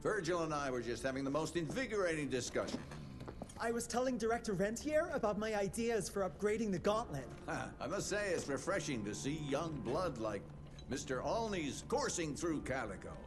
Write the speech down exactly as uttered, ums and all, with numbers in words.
Virgil and I were just having the most invigorating discussion. I was telling Director Rentier about my ideas for upgrading the gauntlet. Huh, I must say it's refreshing to see young blood like Mister Olney's coursing through Calico.